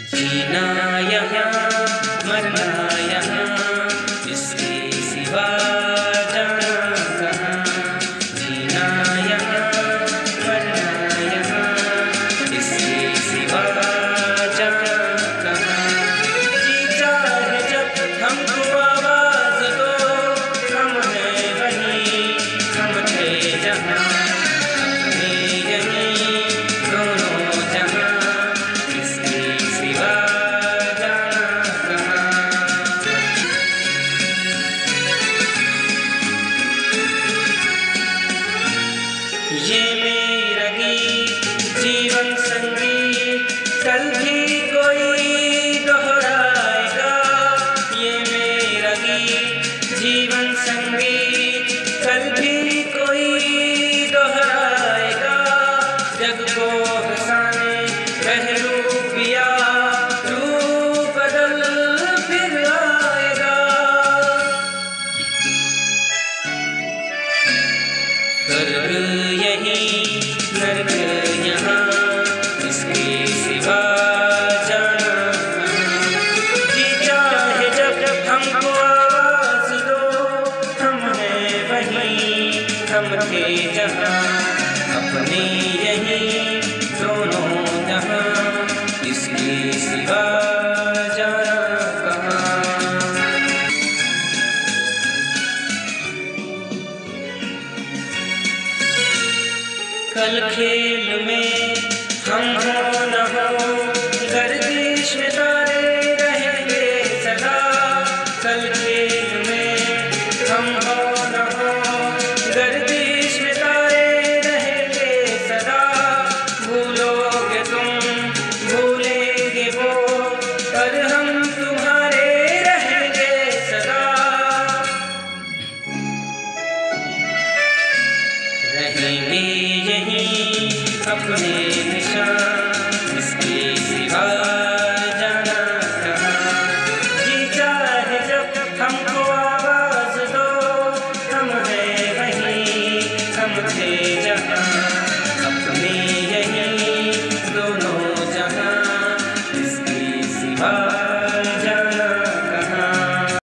जीना यहाँ मरना यहाँ, इसके सिवा जाना कहाँ। जीना यहाँ मरना यहाँ, इसके सिवा जाना कहाँ। जी चाहे जब हमको आवाज़ दो, हम हैं वहीं, हम थे जहाँ, अपने यहीं दोनों जहाँ, इसके सिवा जाना कहाँ। ये मेरा गीत जीवन संगीत, कल भी कोई दोहराएगा। ये मेरा गीत जीवन संगीत, कल भी कोई दोहराएगा। जग को हंसाने पहलू पिया, रूप बदल फिर आएगा। स्वर्ग यहीं नरक यहाँ, इसके सिवा जाना कहाँ। जी चाहे जब हमको आवाज़ दो, हम हैं वहीं, हम थे जहाँ, अपने यहीं दोनों जहाँ, इसके सिवा जाना कहाँ। कल खेल में हम हो न हो, गर्दिश में तारे रहेंगे सदा। कल खेल में हम हो न हो, गर्दिश में तारे रहेंगे सदा। भूलोगे तुम, भूलेंगे वो, पर हम तुम्हारे रहेंगे सदा। रहेंगे यहीं अपने निशान,